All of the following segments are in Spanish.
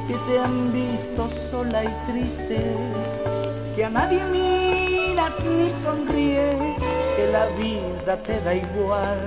que te han visto sola y triste, que a nadie miras ni sonríes, que la vida te da igual.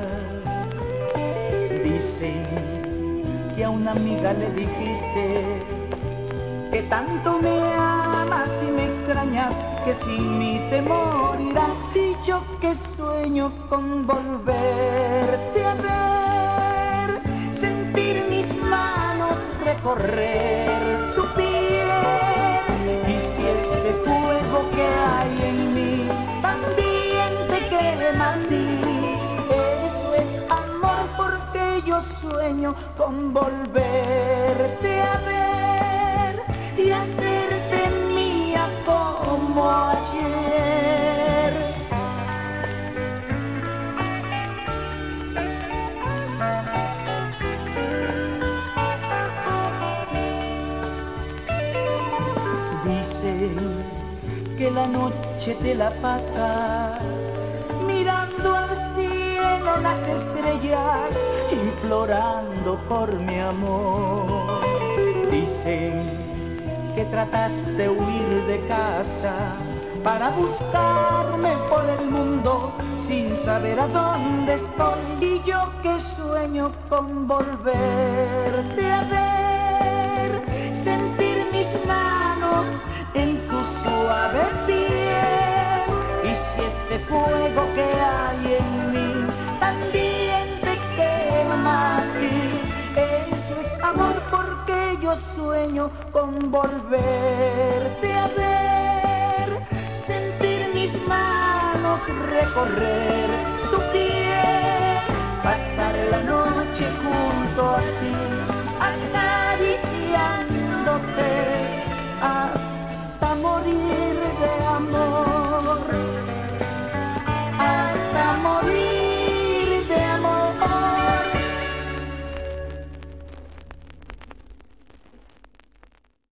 Dicen que a una amiga le dijiste que tanto me amas y me extrañas, que sin mí te morirás. Y yo que sueño con volverte a ver, sentir mis manos recorrer tu piel. Y si este fuego que hay en mí también te quema a ti, eso es amor, porque yo sueño con volverte a ver y hacerte mía como ayer. Dicen que la noche te la pasas mirando al cielo, las estrellas, implorando por mi amor. Dicen que trataste de huir de casa para buscarme por el mundo sin saber a dónde estoy. Y yo que sueño con volverte a ver, sentir mis manos en tu suave piel. Y si este fuego que hay en mí también te quema a ti, eso es amor, porque yo sueño con volverte a ver, sentir mis manos recorrer tu piel, pasar la noche junto a ti.